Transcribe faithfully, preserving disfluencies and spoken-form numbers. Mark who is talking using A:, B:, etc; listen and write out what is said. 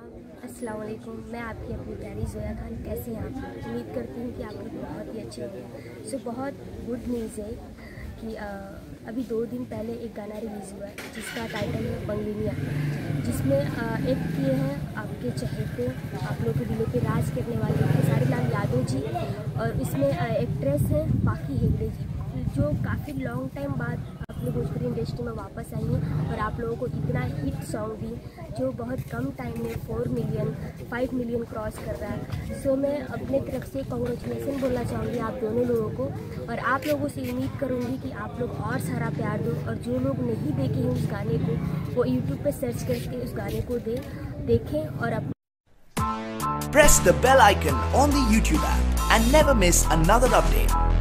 A: अस्सलाम वालेकुम। मैं आपकी अपनी प्यारी जोया खान। कैसे हैं आप लोग? उम्मीद करती हूँ कि आप लोग बहुत ही अच्छे होंगे। सो बहुत गुड न्यूज़ है कि आ, अभी दो दिन पहले एक गाना रिलीज़ हुआ है जिसका टाइटल है बंगलिनिया, जिसमें एक किए हैं आपके चहेते, आप लोगों के दिलों पे राज करने वाले खेसारी लाल यादव जी, और इसमें एक्ट्रेस है पाखी हेगड़े जी, जो काफ़ी लॉन्ग टाइम बाद आप लोग भोजपुरी इंडस्ट्री में वापस आई हैं और आप लोगों को इतना हिट सॉन्ग दी जो बहुत कम टाइम में four million five million cross कर रहा है। सो मैं अपने तरफ से कॉन्ग्रेचुलेसन बोलना चाहूँगी आप दोनों लोगों को, और आप लोगों से उम्मीद करूँगी कि आप लोग और सारा प्यार दो, और जो लोग नहीं देखे हैं उस गाने को वो यूट्यूब पे सर्च करके उस गाने को दे देखें और अपने
B: Press the bell icon on the YouTube app and never miss another update.